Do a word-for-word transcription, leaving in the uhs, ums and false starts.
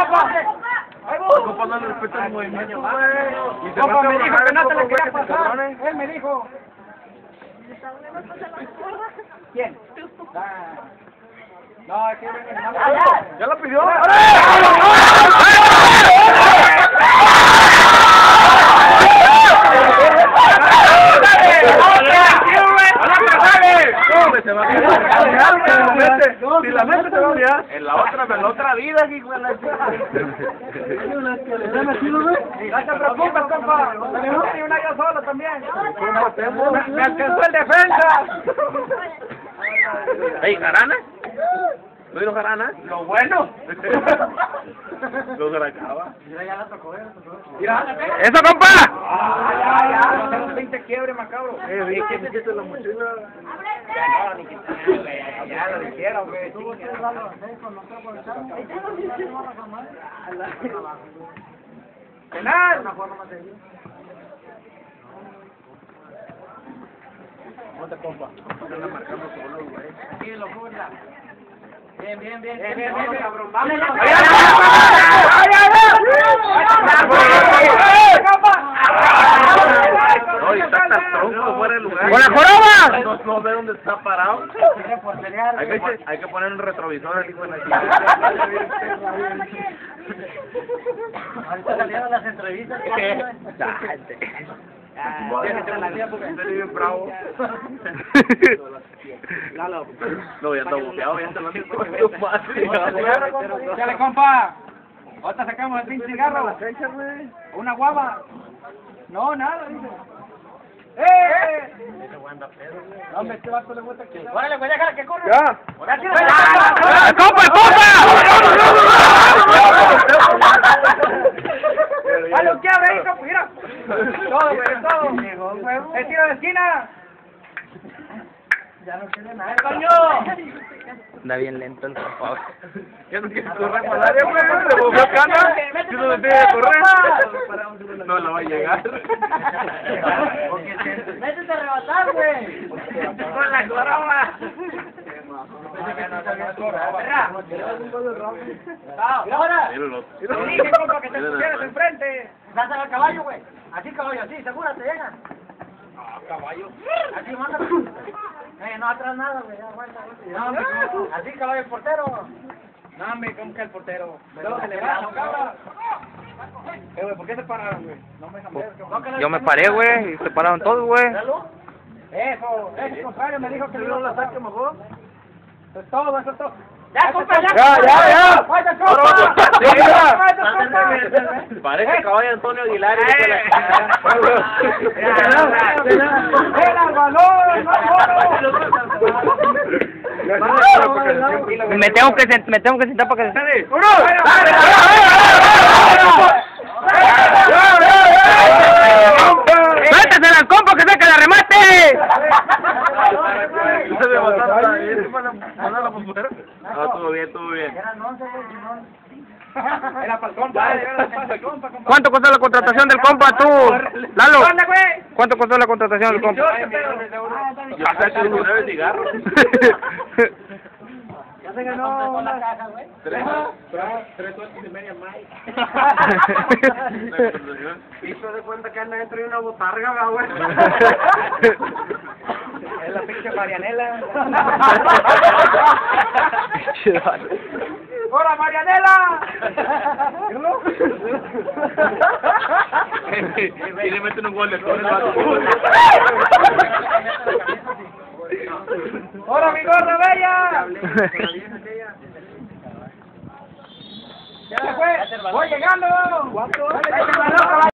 Compa, no le respeta el movimiento, güey. Compa, me dijo que no te la quería pasar. Él me dijo. ¿Quién? No, es que... ¿Ya lo pidió? Se va a si la mente se va a olvidar en la otra, en la otra vida, hijo de la chica. No te preocupes, compa. Y una yo solo también. Me alcanzó el defensa. Ey, ¿jarana? ¿No vino jarana? Lo bueno. Lo garacaba. Mira, ya la tocó, ya la tocó. ¡Eso, compa! Ah, ya, ya. No tengo veinte quiebre, macabro. Eh, vi que me quito la mochila. No, ni que ya, ya lo dijeron, güey. Penal. ¿Dónde, compa? La marcamos solo, güey. Sí, lo burla. Bien, bien, bien. Bien, bien, bien, cabrón. ¡Vamos! No, y está hasta tronco fuera del lugar. ¡Con la joroba! No, no ve dónde está parado. Hay que, hay que poner un retrovisor al hijo de la chica. Ahorita salieron las entrevistas. Estoy bien bravo. No, ya anda buqueado, ya anda lo Dale, compa. Ahorita sacamos el pinche cigarro. Una guava. No, nada, dice. ¡Eh! No, hombre, este vato le gusta que... ¡Órale, güey, déjala que corra! ¡Ya! ¡El compa, el compa! ¡Dale un quiebre ahí, compa! ¡Mira! Todo, güey, todo. ¡El tiro de esquina! Ya no quiere nada. ¡Coño! Anda bien lento el compa. Ya no quiere correr para el área, güey. Le movió cana. Si no le pide correr, no la va a llegar. ¡Métete a arrebatar, güey! ¡Con la joroba! ¡Ahora! Míralo. Te dije, compa, que te pusieras enfrente. Sáltale al caballo, güey. Así, caballo, así, segúrate, llega. Ah, caballo. Así, mándalo. Eh, no atrás nada, güey, aguanta, aguanta. No, así, caballo, el portero. No, me, ¿cómo que el portero? Luego se le va, no, cabra. Eh, güey, ¿por qué se pararon, güey? No me dejan ver. Yo me paré, güey, y se pararon todos, güey. Eso, ese contrario me dijo que no la saque mejor. Eso es todo, eso es todo. ¡Ya, compa, ya! ¡Ya, ya, ya! ¡Vaya, compa! ¡Vaya, compa! Parece caballo Antonio Aguilar. ¡Era el balón, Me tengo que, sent- me tengo que sentar para que se... ¡Uno! ¡Suéltese al compa que saque la remate! Ah, todo bien, todo bien. Eran once, era para el compa, era para el compa, compa. ¿Cuánto costó la contratación del compa, tú? Lalo, ¿Dónde, güey? ¿cuánto costó la contratación del compa? Ya saqué diecinueve cigarros. Ya se ganó una caja, güey. Tres. Tres sueltos y media más. Hizo de cuenta que anda dentro de una botarga, güey. Es la pinche Marianela. ¡Hola, Marianela! Y le meten un gol de todo el vato. ¡Hola, mi gorda bella! ¡Ya se fue! ¡Voy llegando! ¿Cuánto?